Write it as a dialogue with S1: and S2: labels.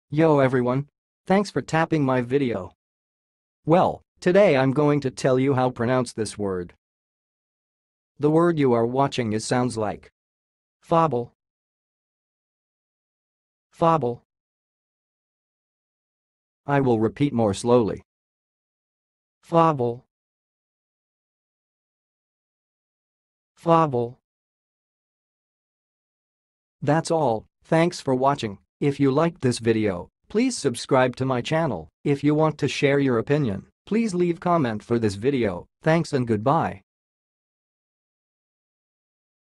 S1: Yo everyone! Thanks for tapping my video. Well, today I'm going to tell you how to pronounce this word. The word you are watching sounds like FOBEL. FOBEL. I will repeat more slowly. FOBEL. FOBEL. That's all, thanks for watching. If you liked this video, please subscribe to my channel. If you want to share your opinion, please leave comment for this video. Thanks and goodbye.